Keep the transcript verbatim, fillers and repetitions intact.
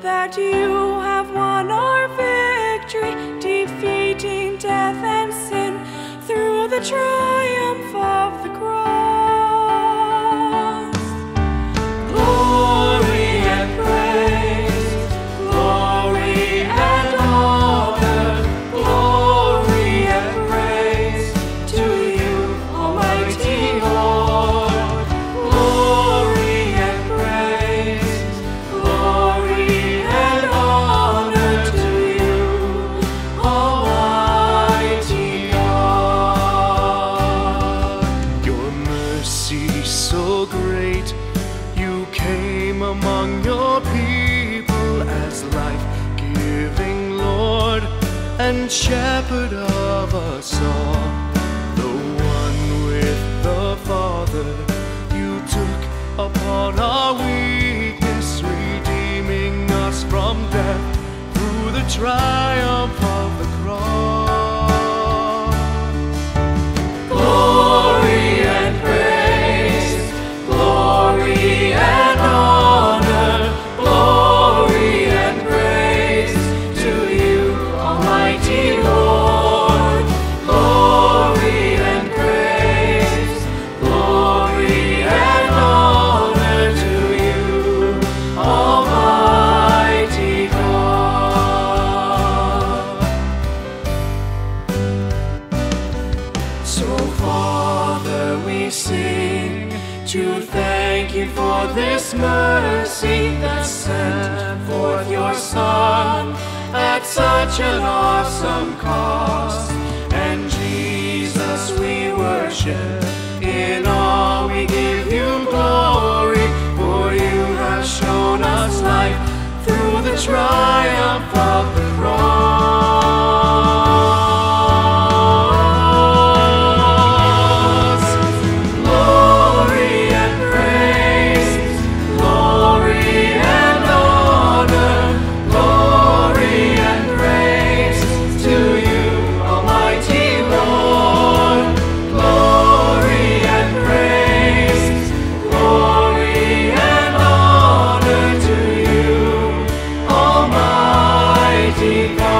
that you have won our victory, defeating death and sin through the triumph of the cross. Glory and praise, glory and honor, glory and praise to you, Almighty Lord. Glory and praise, glory and honor to you, Almighty God. Your mercy so great, you came among your people as life-giving Lord and Shepherd of us all. The one with the Father, you took upon our weakness, redeeming us from death through the triumph of the cross. Glory and praise, glory and honor, glory and praise to you, Almighty Lord. Glory and praise, glory and honor to you, Almighty God. So, Father, we sing to thank you for this mercy that sent forth your Son at such an awesome cost. And Jesus, we worship, in all we give you glory, for you have shown us life through the triumph of the cross. Glory and praise, glory and honor, glory and praise to you, Almighty Lord. Glory and praise, glory and honor to you, Almighty God.